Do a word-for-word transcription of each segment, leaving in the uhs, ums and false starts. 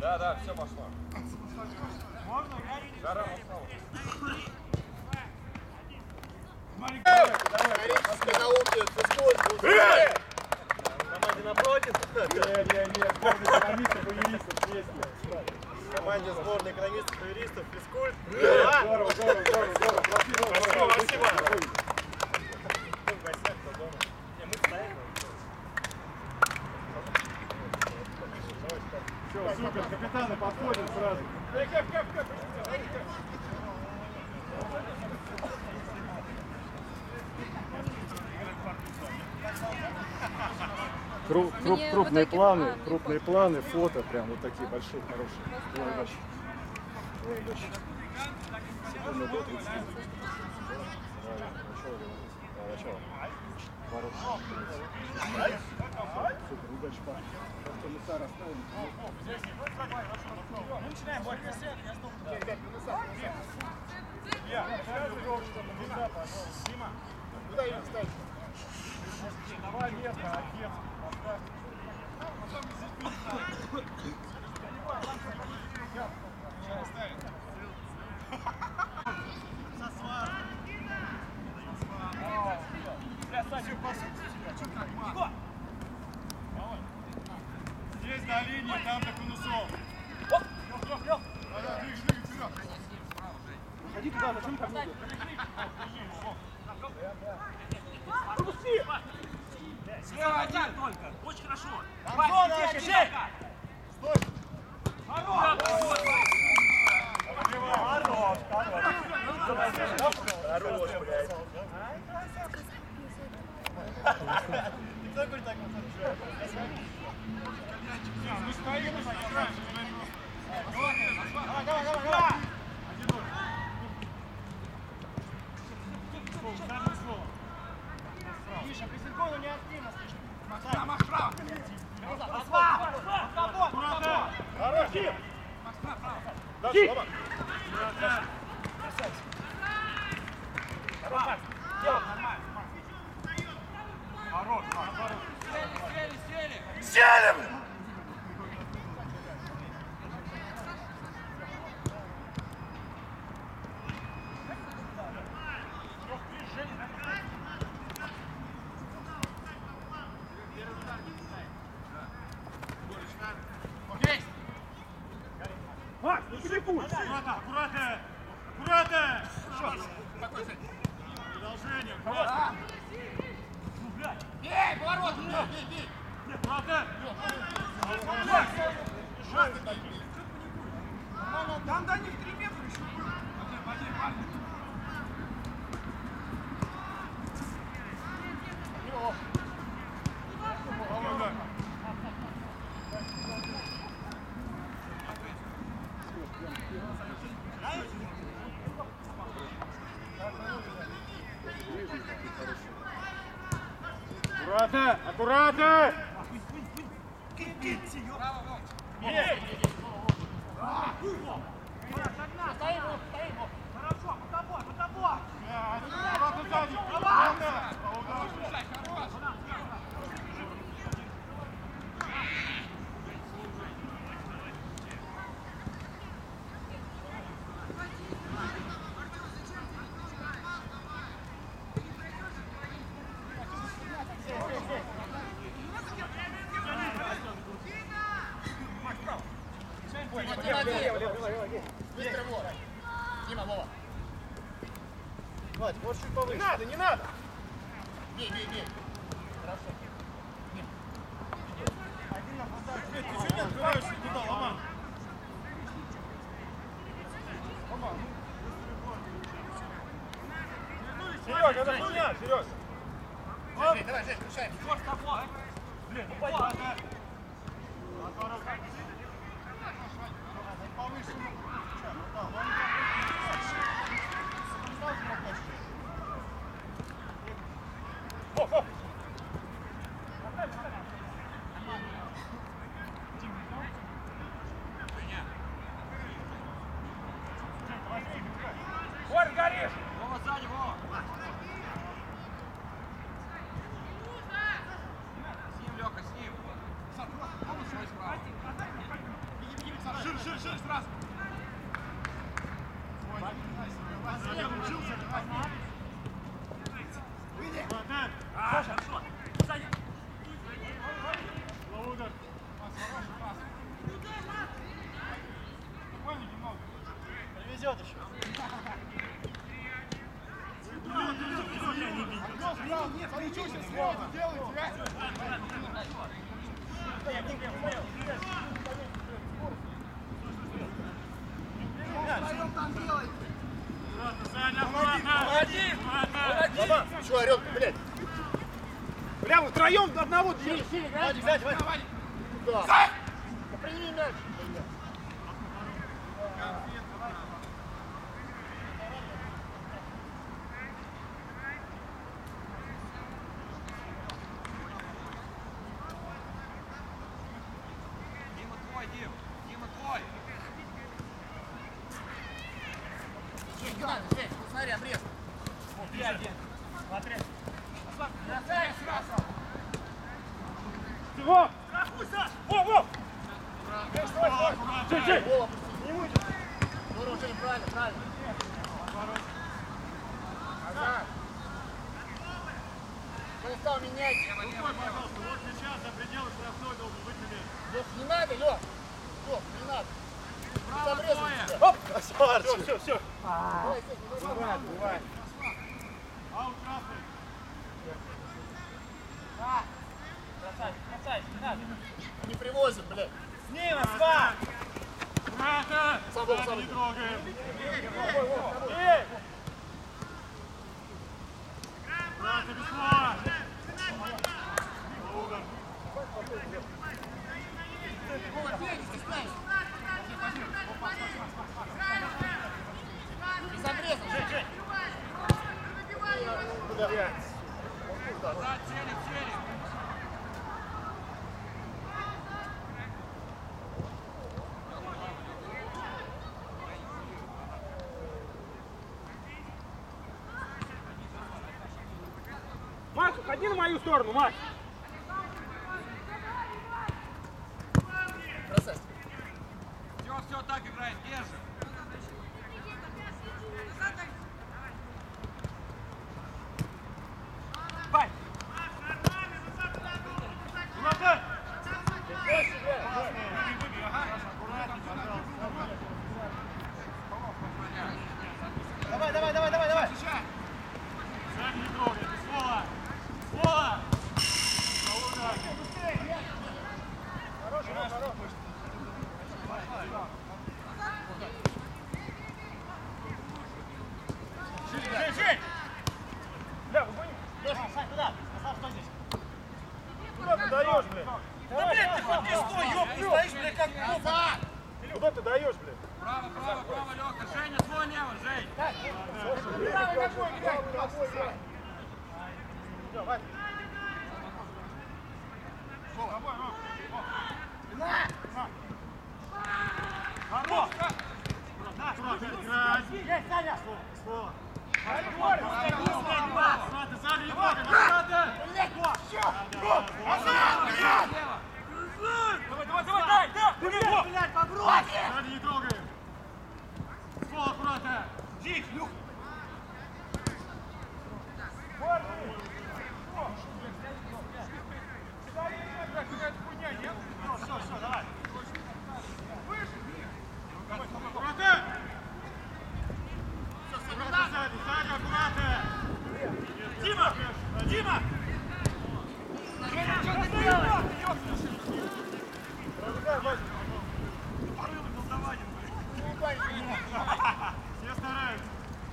Да, да, все пошло. Можно? Жара устал. Исторические науки, физкульт. Команде напротив. Не, не, не, сборная экономистов и юристов есть. Команде сборной экономистов и юристов физкульт. Здорово, здорово, здорово, здорово. Спасибо, спасибо. Все, супер, капитаны подходят сразу. Кру, круп, крупные планы, а, крупные планы, фото, прям вот такие большие, хорошие. Ой, удачи. Ой, удачи. Секунда до тридцати. Начало говорить. Да, начало. Ворот. Супер, удачи, парни. Комиссар оставим. Мы начинаем бой. Дима, Куда ее ставить? два метра, отец. Здесь до линии, там до конусов. Ходи туда, зачем так много? Слева один только. Очень хорошо. Антон, Шесть. Стой! Хорош! Хорош, блядь. Кто говорит так? Мы стоим и играем. Давай, давай, давай, давай! Миша, присылкону не активно слишком. Макс, право! Хорош, Дим! Дальше, Лома! Хорош, нормально. Хорош, наоборот. Сели, сели. Сели! Макс, ну телефон! Аккуратно, аккуратно! Аккуратно! Продолжение! Бей, поворот! Бей, бей. Аккуратно! Там до них три метра еще было. Поди, поди, парни. Аккуратно, аккуратно! Хорошо, под тобой, под тобой! Аккуратно сзади! Аккуратно! Быстро, Вова. Дима, Вова. Владик, вот чуть повыше. Не надо, не надо! Бей, бей, бей. Хорошо. Один на фасаде. Ты что не открываешься туда, Лома? Лома, Серега, это хуйня, Серега! Жень, давай, Жень, включаем. Что с тобой? Блин, ну пойдем. Повыше. Оп, оп! Вор, горишь! Вова, сзади, Вова. С ним, Лёха, с ним. Вова, свой справа. шире, шире, сразу. Учился. А, хорошо. Сзади. Лоудер. Буквально немного. Привезет еще. Нет, научился слово делать. Баба, что орёт, блядь? Бля, вы втроем одного Сири, держите. Сири, Вадик, сзади, Вадик. Да. Да прими мяч. Дима твой, Дим. Дима твой. Жень, не надо, Жень, ну смотри, обрез. Смотри. Красавец, красавец. Во! Во, во! Жень, Жень! Вова, не мучай. Здорово, Жень, правильно, правильно. Назад. Кто стал менять? Рукой, пожалуйста, вот сейчас за пределы штрафной должен быть момент. Лёх, не надо, Лёх. Лёх, не надо. Право Обрезал твое. тебя. Оп! Все, все, все. Давай, здесь, не возьму. Бывает, бывает. Аут красный. Красавец, красавец, не надо. Не привозим, блядь. Снima, спа! Брата! Сам Вова, Сзади сам не иди. трогаем. Эй! Брата, без слова. Лоудер. Вова, бей, не стесняйся. Без обреза, Жень, Жень. Куда? Да, целик, целик. Макс, уходи на мою сторону, Макс! Красавец. Все, все, так играет, держи. Бай! Брата! Давай, давай, давай, давай, давай. Сзади не трогаем. Без слова. Без слова. Лоудер. Хороший, хороший. Жень, Жень! Бля, выгони! Леша, Сань, туда. Назад, стой здесь. Куда ты даешь, блядь? Да, блядь, ты хоть не стой, ёб, ты стоишь, блядь, как куб. Назад. Куда ты даешь, блядь? Право, право, право, Лёха. Женя, свой лево, Жень. Правый ногой играй. Правый играй. Все, Вадик. Хорош! Брата, играть. Есть, Саня. Слова. Брата, сзади не трогаем. Брата! Лево. Давай, давай, давай, дай, да! Блядь, побрось. Сзади не трогаем. Слова, аккуратно. Жить, Люх. Какая-то хуйня, нет? Все, все, давай. Аккуратно! Брата, сзади, сзади, аккуратно! Дима! Дима! Женя, что ты делаешь? Порывы колдования, блядь. Все стараются.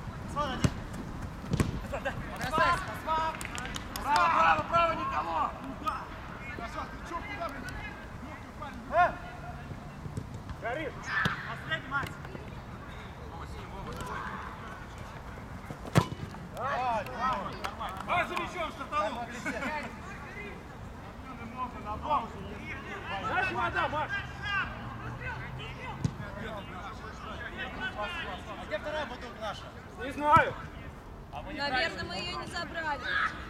Красавец. Право, право, право, никого! Горишь! Последний матч. Вова, с ним, Вова, твой. А, за мячом стартанул. Можно на паузу. Наша вода, Макс! А где вторая бутылка наша? Не знаю. Наверное, мы ее не забрали.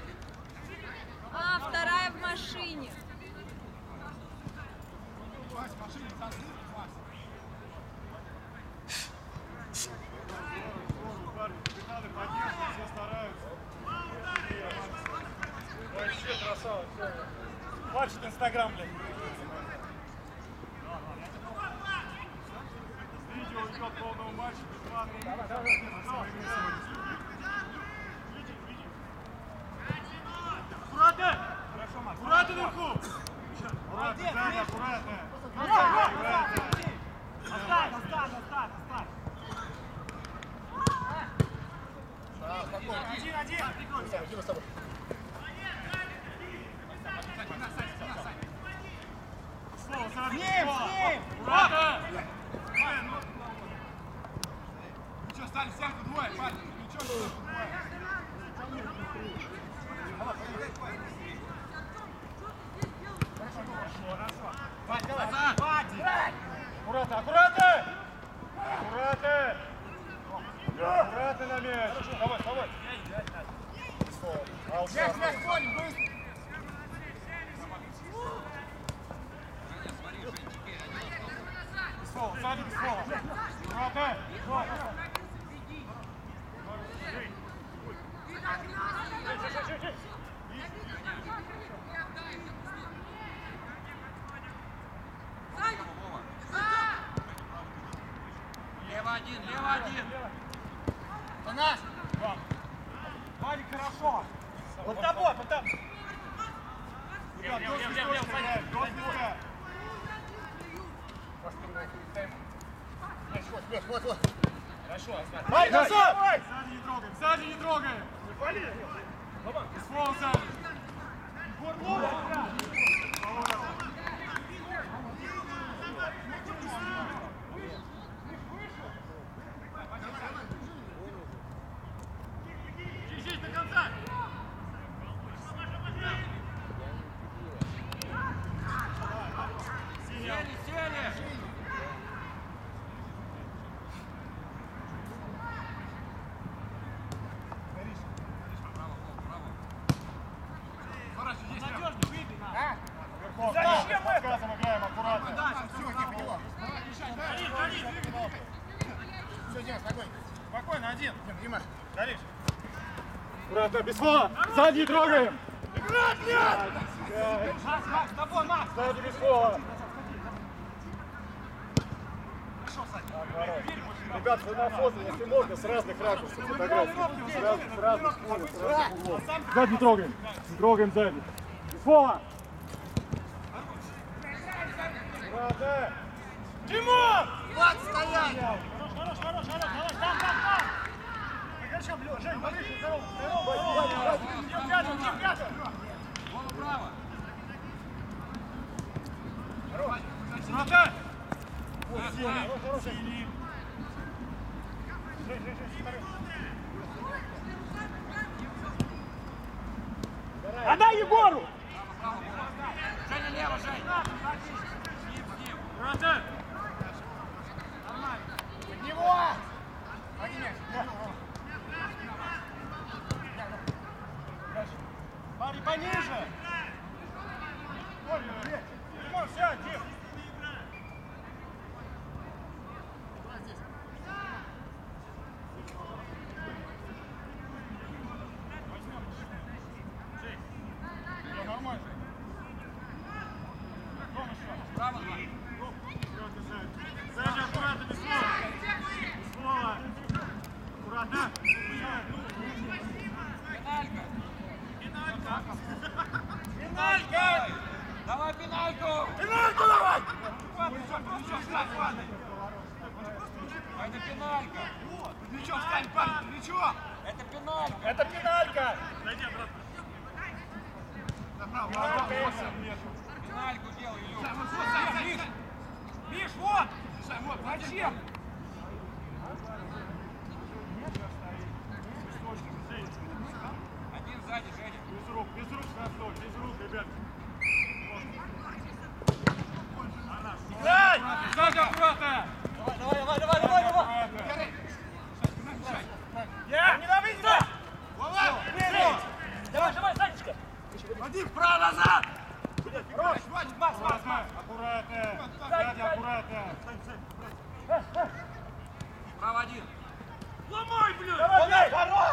А, вторая в машине. Инстаграм, блядь. Видео идет полного матча. Аккуратно! Аккуратно наверху! Аккуратно, сзади, аккуратно! Оставь, оставь, оставь, оставь! Один, один! Дима, с тобой. Слово, сзади! С ним, с ним! Аккуратно! Ну что, стали стенку двое, парни. Ничего, что Аккуратно, аккуратно! Аккуратно! Аккуратно на мяч! Давай, давай! мяч, мяч, гоним, быстро! Бесслова, сзади Бесслова! Аккуратно! Лево один, лево один! Это наш! Вадик, хорошо! Под тобой, под тобой! Лев, лев, лев, лев, сзади! Вот, вот, вот. Хорошо, оставь! Вадик, назад! Сзади не трогаем, сзади не трогаем! Бесслова сзади! Здесь до конца! Сели, сели! Зачем мы отказом играем аккуратно? Все, Дима, спокойно. Спокойно, один. Дима, Горишь. Аккуратно, Бесслова! Сзади трогаем! Играть, нет! Макс, Макс, с тобой, Макс! Сзади Бесслова! Хорошо, Сань. Ребят, вы на фото, если можно, с разных ракурсов фотографий. С разных, с разных углов, с разных углов. Сзади не трогаем. Не трогаем сзади. Бесслова! Аккуратно! Тимур! вот стоять! Хорош, хорош, хорош, хорош, хорош, там, там, там! Горячам, Лёва, Жень, повыше, здорово, здорово! Дим пятый, Дим пятый! Вова, право! Хорош! Аккуратно! Вот, Сеня, хорош, хорош, Сеня! Жень, Жень, Жень, смотри! Отдай Егору! Женя, лево, Жень! Аккуратно! Под него! Один мяч! Парень, пониже! Ой, Димон, сядь, Дим! Все нормально. Дом еще. Право, два! Сзади аккуратно, без слова. Без слова. Аккуратно. Пеналька! Пеналька! Давай пенальку! Пенальку давай! Плечо встань, парень! Это пеналька! Плечо встань, парень! Плечо! Это пеналька! Это пеналька! Зайди обратно. Направо. Пенальку делай, Илюх! Миш! Миш, вот! Вот, зачем? Один сзади, Женя! Без рук, без рук, Красной, без рук, ребят. Дай! Сзади аккуратно! Давай, давай, давай, давай, давай, давай! Я! Не давите! Вова! Давай, давай, Санечка! Один вправо, назад! Хорош! Аккуратно! Аккуратно! Сзади аккуратно! Право один! Ломай, блин! Давай, хорош!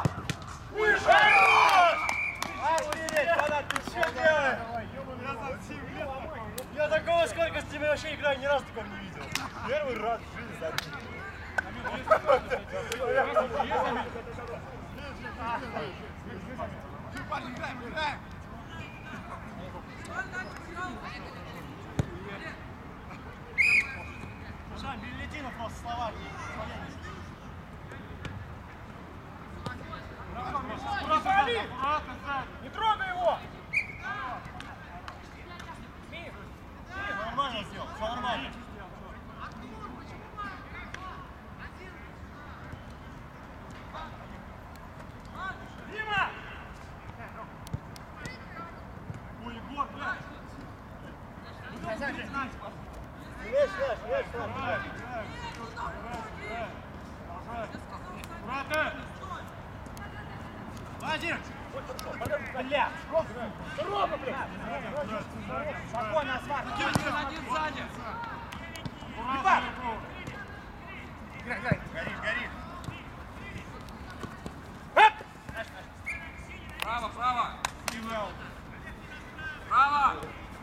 Выше! Охуеть, фанат, ты что делаешь? Я за семь лет такого сколько с тебя вообще играю, ни разу такого не видел. Первый раз в жизни забил. Парни, играем, играем! Жан, Бельетинов просто Словакии. Проходи! Не трогай его! Нормально сделал, все нормально. Дима! Ой, Егор, блядь! Лезь, лезь, лезь, лезь. Аккуратно! Владимир! Бля! Рома, блядь! Спокойно, Асфар! Один сзади! Ебать! Играй, играй! Горит, горит! Право, право! Право!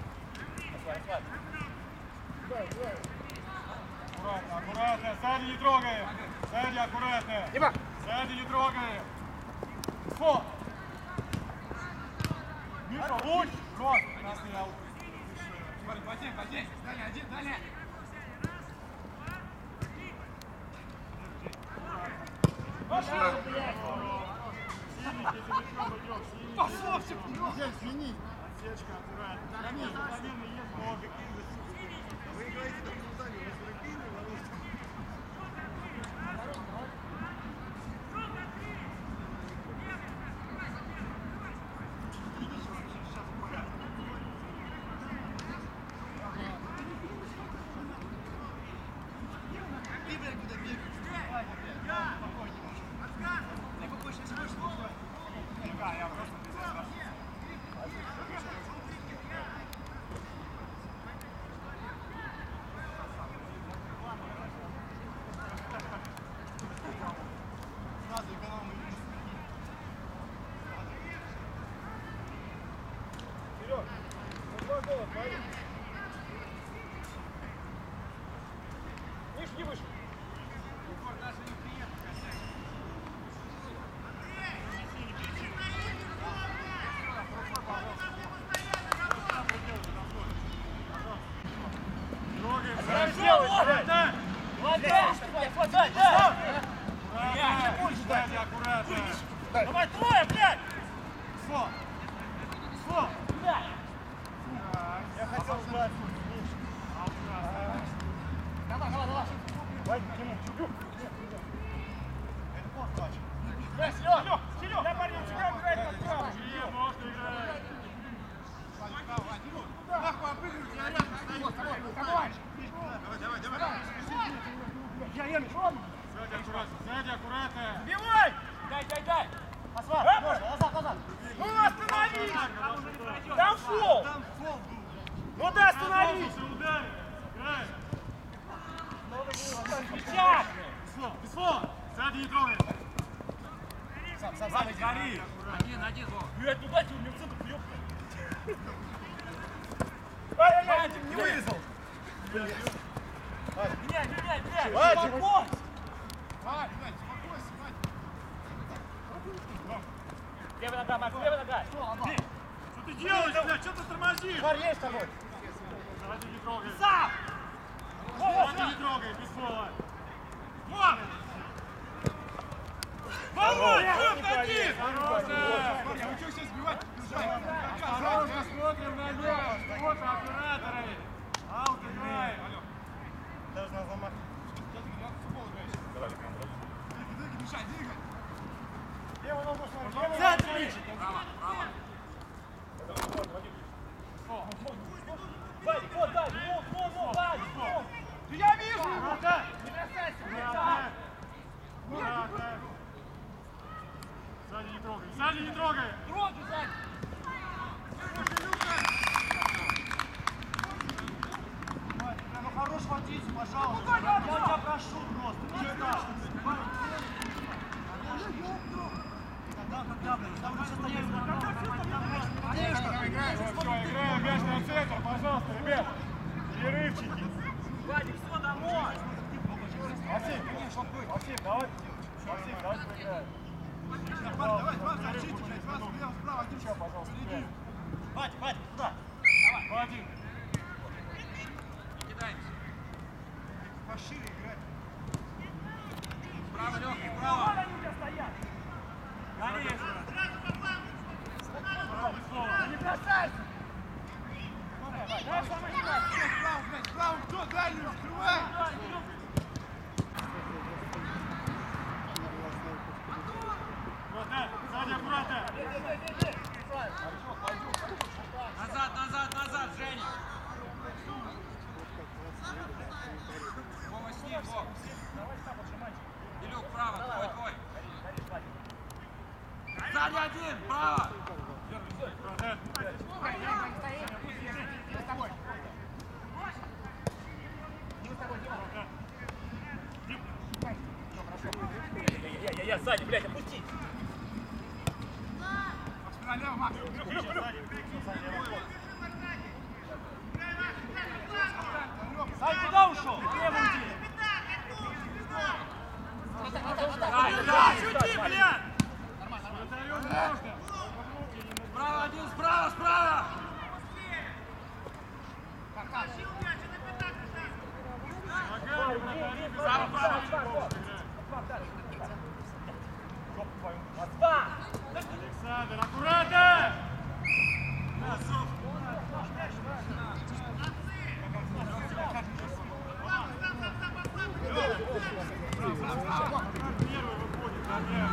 Аккуратно, аккуратно, сзади не трогаем. Сзади аккуратно. Дима! Сзади не трогаем. Фо! Миша, луч! Кросс! Красный аут. Вадим, Вадим! Далее, один, далее! Пошел, блядь! Синий, если мячом идет, синий. Пошел, все, Нельзя изменить. Отсечка, аккуратно. Замены, замены есть много. Вы играете там в Сузане, у вас регбийный народ. Миш, не выше. Давай, трое, блядь! Фо! Фо! Я хотел знать. Давай, давай, давай! Давай, Тимур, чубю. Это пост матч. Да, Серега! Серега! Я парень, сюда играет под право! Серега, можно играть. Нахуй обыгрывайте, я рядом стою! Давай! Давай, давай, давай! Я, я, Миша! Сзади аккуратно, сзади аккуратно. Бивай! Дай, дай, дай! Асфар, можно, назад, назад! Ну остановись! Там фол! Там фол был. Ну да остановись! Ударь. Играй. Сейчас! Бесфол, бесфол. Сзади не трогай. Сам, сам, сам, Гори. Один, один, во! блядь, ну дайте мне в центр, ёпта! Ай-яй-яй, не вырезал! Меняй, меняй, меняй! Вадик! Успокойся! Вадь, Вадь, успокойся, Вадь! Левая нога, Макс, левая нога! Что ты делаешь, блядь? Что ты тормозишь? Тварь есть с тобой! Сзади не трогай. Сам! Во, во, Сзади не трогай, бесфола. во! Давай, Хорош! один! Хорошая! Парни, вы что сейчас сбивать? Бежать! Осторожно, смотрим на мяч. Вот операторы. Аут играет. Даже на замах. Мешай, двигай! Левую ногу смотри. В центре! Право, право! Вадик, вот, дай, вот, вот, вот, Вадик, вот! Я вижу его! Аккуратно. Не бросайся, Аккуратно. Аккуратно. Сзади не трогай. Сзади не трогай. Трогай сзади! Вадик, прямо хорош водить, пожалуйста. Я тебя прошу просто. Не страшно. Когда, когда, блядь, там уже стояли на ногах. Конечно, играем! Все, играем мяч на центр, пожалуйста, ребят. Перерывчики. Вадик, все, домой! Максим, Максим, давай. Максим, давай поиграем. Давай, давай, давай, защите, блядь, вас, влево, справа, один. Сейчас, пожалуйста, играем. Вадик, Вадик, туда! Вадим. Кидаемся. Пошире играть. Право, легкий, право. Вон они у тебя стоят! Конечно! Не бросайся! Давай, самый Справа, блядь, справа, кто дальнюю открывай? Аккуратно, сзади аккуратно. Назад, назад, назад, Женя. Вова, с ним, Вов. Илюк, право, твой, твой. Сзади один, право. Я-я-я, сзади, блядь, опусти! Налево, Макс. Сань, куда ушел? Лево уйди! Шути, блядь! Справа один, справа, справа. Право, право! Александр, аккуратно! Первый выходит, да, нет.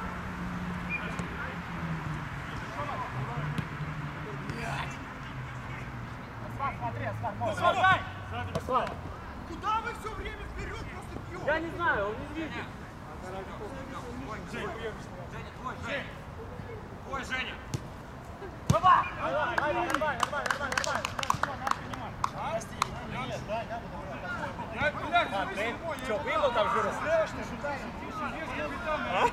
Смотри, Аслан, можно! Аслан! Куда вы все время вперед просто бьете? Я не знаю, он не видит. Женя, твой, Женя. Твой, Женя. Давай! Нормально, нормально, нормально, нормально. Я, блядь, А, вы ты собой, что, я выебал там жиру? Слева, что сюда, тише, есть капитан, А?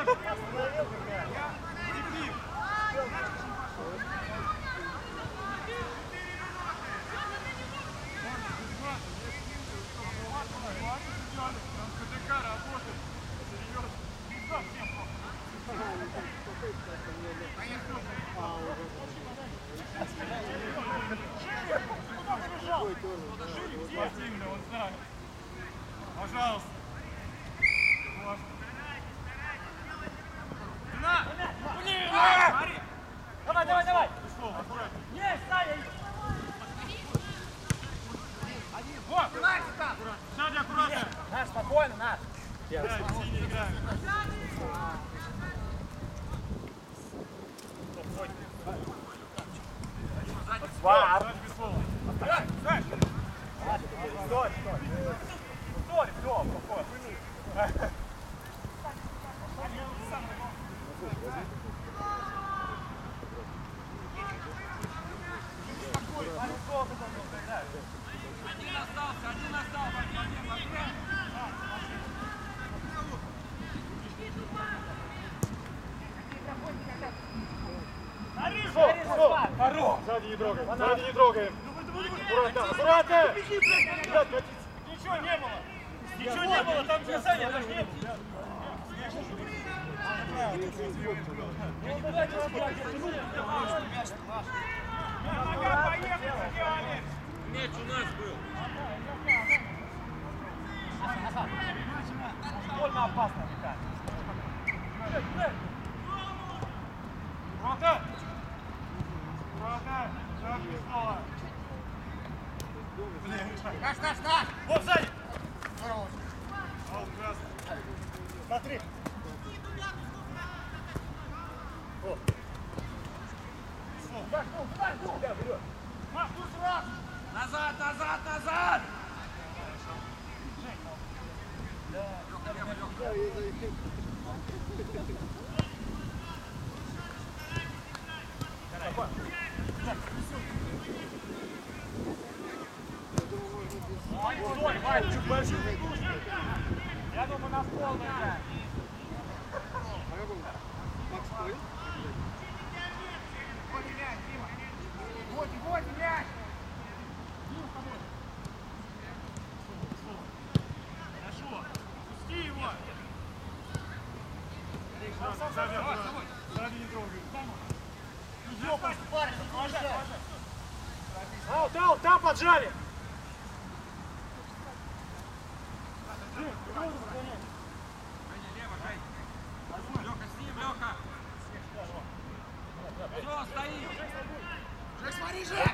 Спортивный, он знает. Пожалуйста. Давай, давай, давай! Пошел, аккуратно. Есть, Саня! Сзади аккуратно. Наш, спокойно, наш! Играем, синий играем. Вар! Сзади без слова. Стой, стой! Стой, все, спокойно! Один остался, один остался. Стоп, стоп. Сзади не трогаем, сзади не трогаем. Аккуратно, аккуратно. Ребят, катитесь. Ничего не было! Ничего не было, там же Саня, отошли! Мяч у нас был. Больно опасно, Виталий. Аккуратно. Аккуратно. Сзади без слова. Наш, наш, наш! Вот сзади! Аут красный. Смотри! О. Сюда, сюда, сюда, вперед! Маш, тут сразу! Назад, назад, назад. Вдоль, Вань, чуть больше. Я думаю, на пол играем. Вот, вот, мяч! Сзади, сзади не трогай. Аут, аут, там поджали. Лёха, с ним, Лёха! Всё, стоим! Жек, смотри, Жек!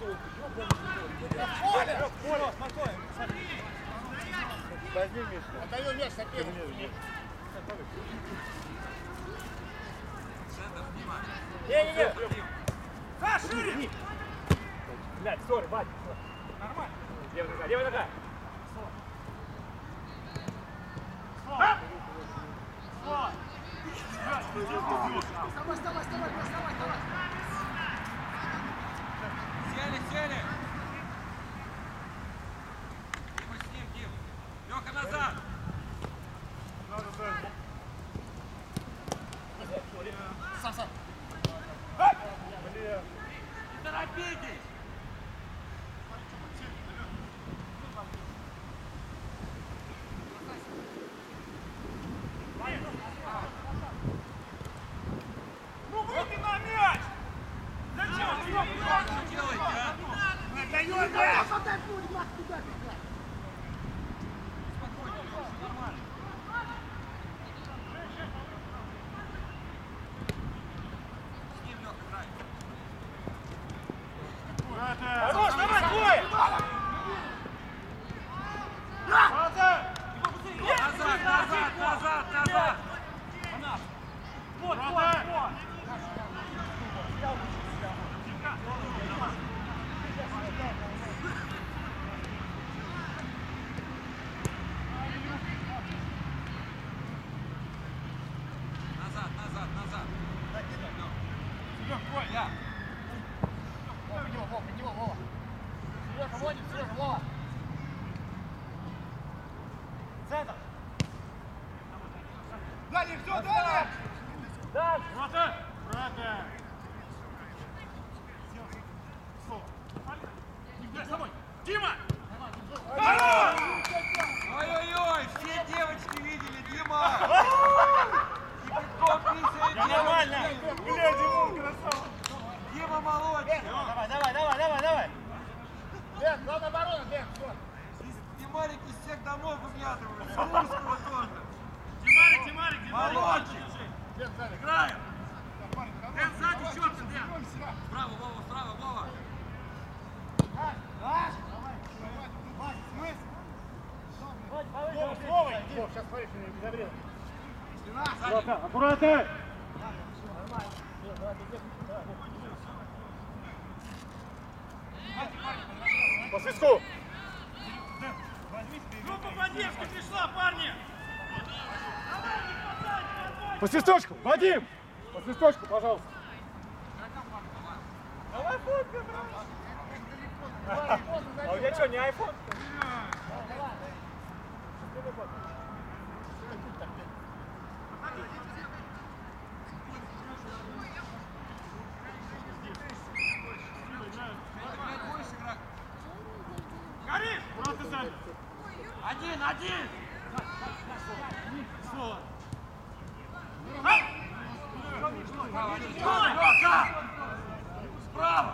Поле, поле, спокойно. Возьми мяч. Отдаю мяч сопернику. Центр, внимание! Не-не-не. За, шире! Блядь, сори, Вадик. Нормально. Левая нога, левая нога. Вставай, вставай, вставай, вставай, вставай. Сели, сели! Дима с ним, Дим! Лёха, назад! Надо сзади. Сам, сам. Блин. Не торопитесь! Ну выйди на мяч! Зачем? Что делаете, а? Отдаю мяч! Спокойно, Лёша, нормально. С ним, Лёха, играй. Хорош, давай, двое! Назад, назад, назад, назад! Вот, вот, вот! Назад, назад, назад! Лёх, твой, я. Под него, Вова, под него, Вова. Сережа, Вадик, Сережа, Вова. Центр! Дальше, все, дальше! Да! Брата! Брата! Дима! Ой-ой-ой, все девочки видели, Дима! И пятком писали Нормально! девочки. Бля, Димон, красава! Дима молодчик! Давай, давай, давай, давай, давай. Бен, главная оборона, Бен, все. Димарик из всех домов выглядывает, с русского тоже. Димарик, Димарик, Димарик! Молодчик! Бен, сзади. Играем! Дэн, сзади, черт, Дэн! Справа, Вова, справа, Вова! Вова, иди. Сейчас смотри, что не забрел. Аккуратно, аккуратно! По свистку! Группа поддержки пришла, парни! По свисточку! Вадим! По свисточку, пожалуйста! Давай фотку, а у тебя что, не айфон? Горишь! Аккуратно сзади! Один, один! Соло! Лёха! Справа!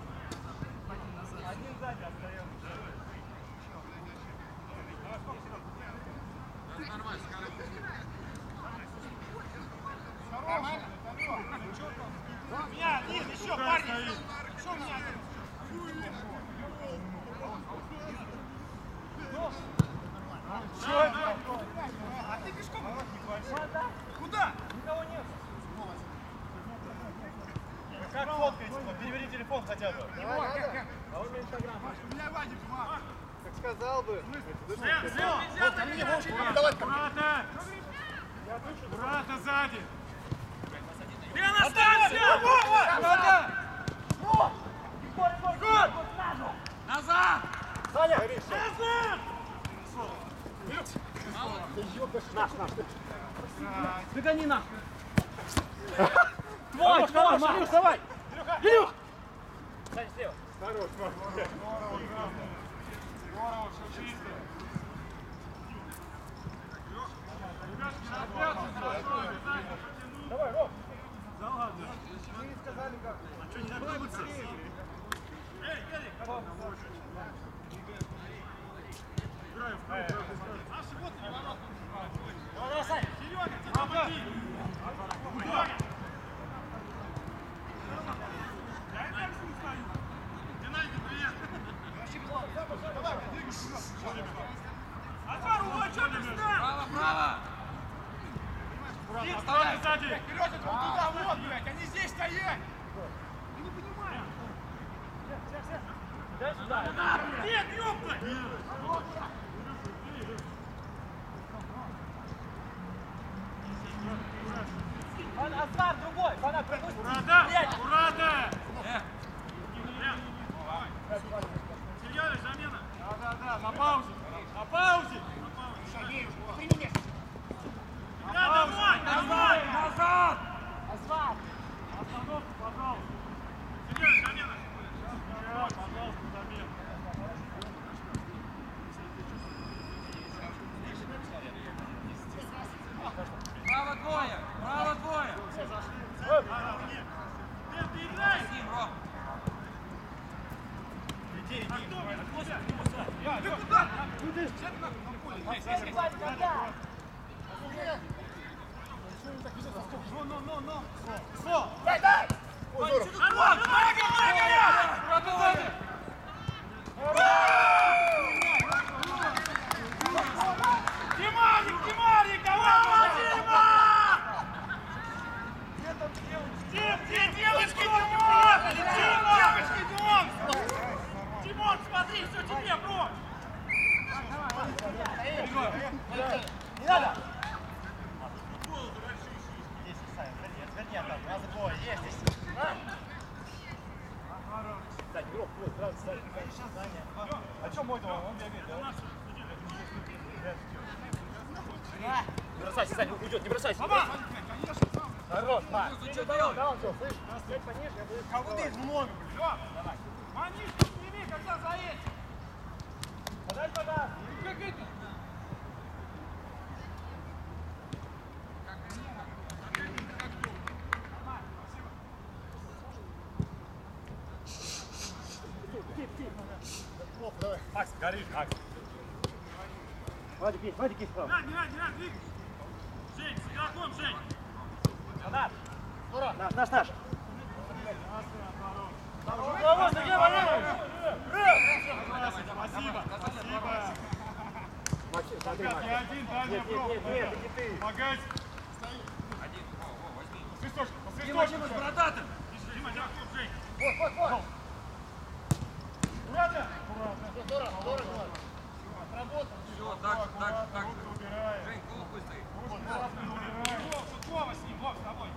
Один сзади остаем. Нормально, Нормально? У меня один, еще, парни! Еще у меня один! А ты пешком? Куда? Никого нет. Как фоткаете? Перевери телефон хотя бы. А он мне инстаграм. У меня Вадик, Маш. Как сказал бы. Зел, Зел, нельзя так играть! Давай, ко мне. Брата! Брата сзади! Дэн, останься! Брата! Назад! Саня! Назад! Наш, наш. Догони наш. Твой, твой, Илюх, давай! Илюх! Саня, слева. Хорош, Маш. Здорово, здорово, все чисто. Ребятки, на пятку, хорошо, обязательно. сзади! Вперед, это вон туда, вот, блядь, они здесь стоять! Я не понимаю. Нет, ёпта! Азар другой, фанат, пропусти. Аккуратно! Аккуратно! Серьезно, замена! Да, да, да, на паузе! На паузе! Да, давай, давай! Назад! Азар. Остановку, пожалуйста! Серьезно, замена! Да, пожалуйста, замена! Право двое, право двое. Ты, ты играй! С ним, Ром. Иди, иди! Ты куда? Где ты нахуй на поле? Здесь, здесь, здесь. Когда? Ну, ну, ну, ну! Все! Дай, дай! Хорош! Ноги, ноги! Димарик, Димарик, давай! Дима! Дим, где девочки, Димон? Дима! Девочки, Димон! Димон, смотри, все тебе, бро! Не надо! А что мой-то? Он бегает, да? Не бросайся, Саня, уйдет, не бросайся. Хорош, на! Что делать? Да, он что, слышь? Сядь пониже, я буду... Кого ты в ногу? Манишку сними, когда заедешь! Подай пода! Как это? Макс, горишь, Макс! Вадик есть, Вадик есть, Не надо, не надо, не надо, двигай! Жень, с игроком, Жень! Наш, наш, наш! Спасибо, спасибо! Максим, смотри, Макс. Ты один, дай мне Нет, нет, нет, нет, это не ты. Помогай! Один. О, о, возьми. Свисточек, Дима, свисточек! Дима, с бородатым. Дима, игроком, Жень! Вот, вот, вот! Аккуратно! Здорово, здорово! Все, так, так, так. Убирай! Жень, голубой стоит. Вов, тут Вова с ним, Вов, с тобой!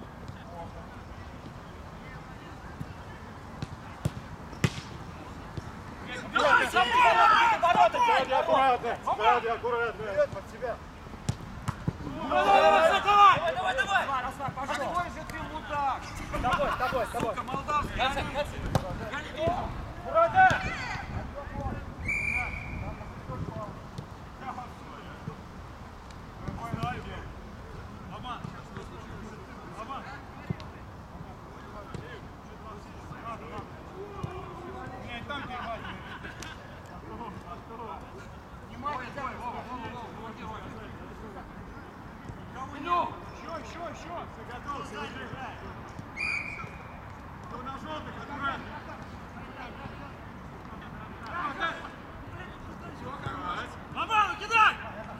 Давай, Сзади аккуратно! Сзади аккуратно! Вперед, под себя! давай, давай! Давай, давай. Пошел. Какой же ты мудак. С тобой, с тобой, с тобой! Сука, молдавский. Я не вижу. Аккуратно! Ломану, кидай!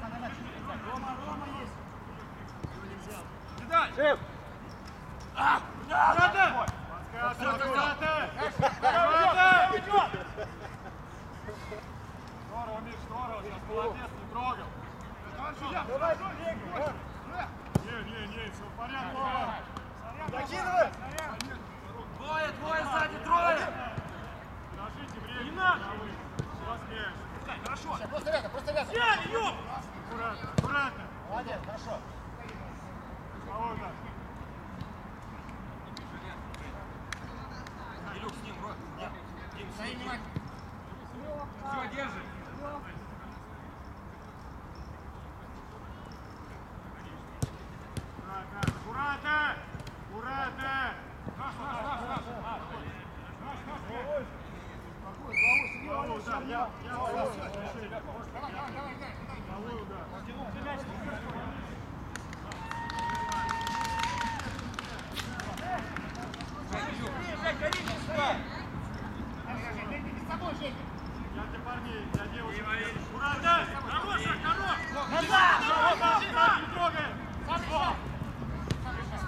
Кидай! Шеф! Аккуратно! Аккуратно! Аккуратно! Здорово, Миш, здорово! Сейчас молодец, не трогал! Давай, Не, не, не, все в порядке! закидывай! Двое, двое сзади, трое. Подождите, время! Не надо! Размеешь! Хорошо! Просто рядом, просто рядом. Взяли, ёп! Аккуратно, аккуратно! Молодец, хорошо. Свободно! Илюк, с ним, Ром. Дим, с Стоим ним. внимательно. Все, держи. Аккуратно! Аккуратно! Наш, наш, наш, наш! Наш, наш, наш! Головой удар, я, я головой удар. Давай, давай, давай, давай. Головой удар. Жень, Илюк. С тобой, Женя. Я для парней, для девушек. Аккуратно! Хорош, хорош! Назад! Не трогаем! Сам решай. Сам решай.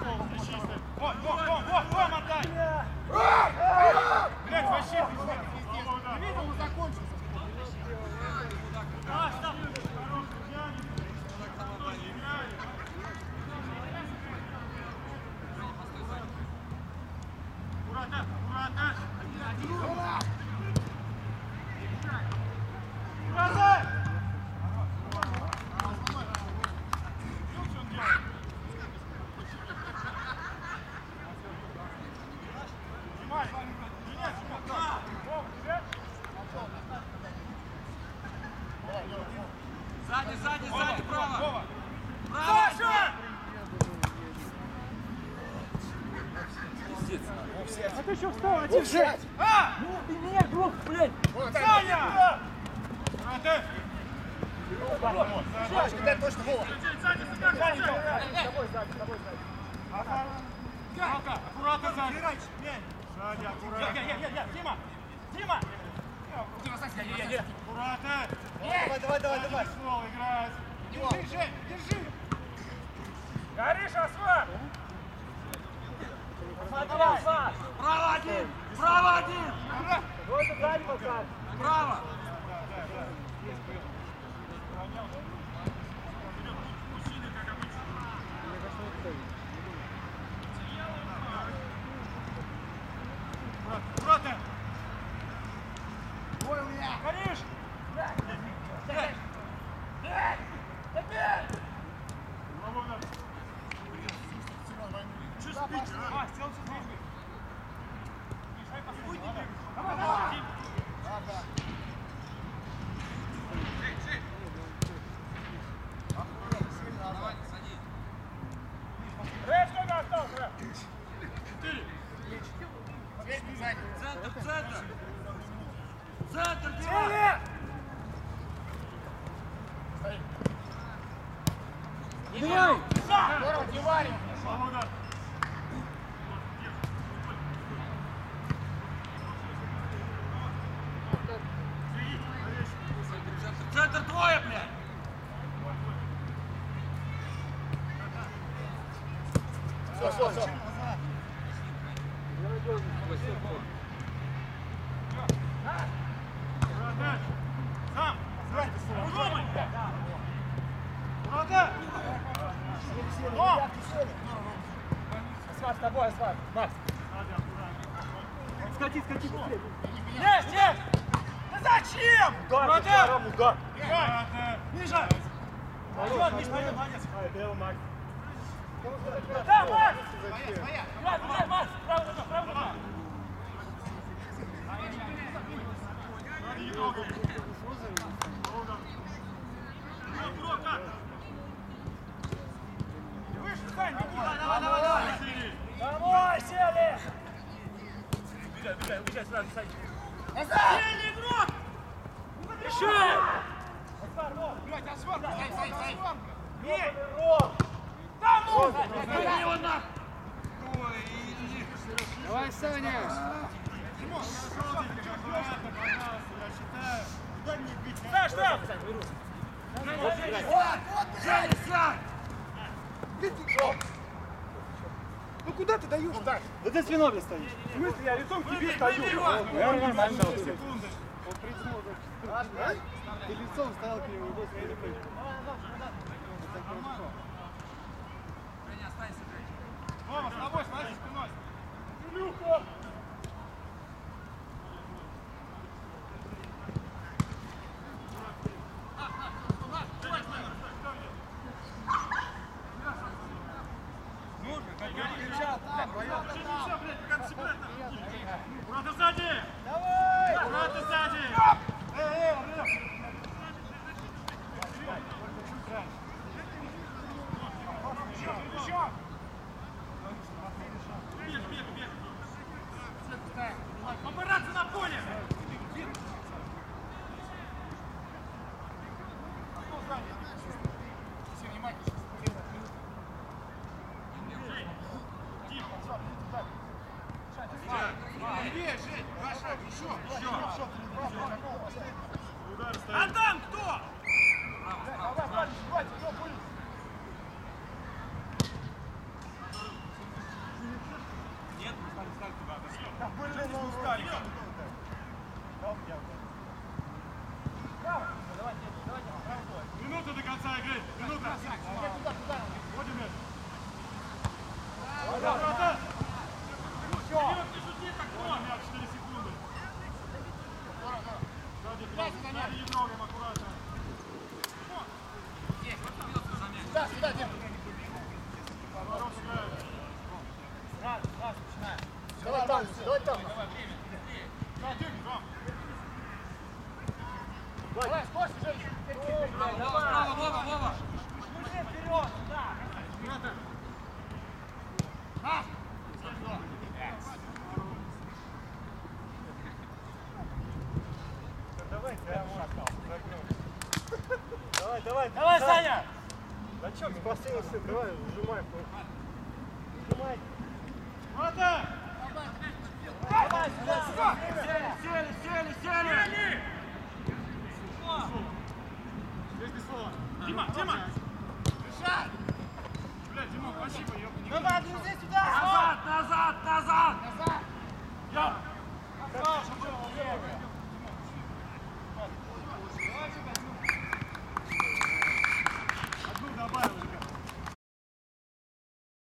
сзади, право! Саша! А ты что встал? Один взять! А! Ну, ты меня гроб, блядь! Саня! Сашка, дай точно голову. Аккуратно сзади! Сзади, аккуратно! Я, я, я, я, Дима! Дима! Аккуратно! Давай, давай, давай, давай. Ствол играет! Держи, Жень, держи! Горишь, Асфар! Давай. Право один! Право один! Вот сзади пока! Право! Аккуратно! Горишь! Чуть спичь, а? А, сделал все движение. Мешай последний. Давай, давай! Рэп, сколько осталось, Рэп? Четыре! Центр, центр! Центр, Дима! Цели! Давай! Здорово, не варим. Свобода! Центр двое, блядь! Все, все, все. Аккуратно! Сам! Думай! Аккуратно! О! Асфальт с тобой, асфальт. Макс. Сзади, аккуратно! Скати, скати, быстрее. Есть, есть! Да зачем? Удар! Рам, удар. Аккуратно! Миша! Пойдет, Миш, пойдет, молодец. Ай, дело, Макс! Да, Макс! Брат, брат, Макс! Право нога, право нога! Сзади не трогай! Ровно! Выше, Сань, беги! Давай, давай, давай! Синий! Домой, сели! Убегай, убегай, убегай сразу, Сань! Сели, игрок! Решай! Блядь, Асфар, Асфар, Асфар! Бей! Ром. Да ну! Пойди его нахуй! Ой, иди! Давай, Саня. Аккуратно, пожалуйста, я считаю! Дай мне бить! Саш, там! Женя, сам! Ну куда ты даешь? Вот здесь виновен стоишь! В смысле, я лицом к тебе стою. Я нормально! Секунды! Он придумал, как ты лицом стоял к нему, вот я не понял. Женя, останься, блядь! Вова, с тобой, смотри, спиной! Илюха! Аккуратно сзади! Давай! Аккуратно сзади! Эй, эй, Андрей! Побираться на поле! Левее, Жень! Два шага, еще! Еще! Удар стоит! А там кто? Нет? Стань, стань туда, отошли. Минута до конца игры! Минута! Вводим мяч! Аккуратно! Вперед, не шути так Вводим много! мяч, четыре секунды! Сзади, сзади не трогаем, аккуратно! Сюда, сюда, Дим. Хорош играет! Сразу, сразу начинаем. Давай там, давай там. Да, Дим, Ром! Давай, скорше, Женя. Право, Вова, Вова, Вова! Спасибо, все, давай, сжимай. Сжимай. Вода! Сели, сели, сели, сели! Здесь без слова. Дима, Дима! Решай! Блядь, Дима, спасибо, ёпта. Давай, ну здесь сюда!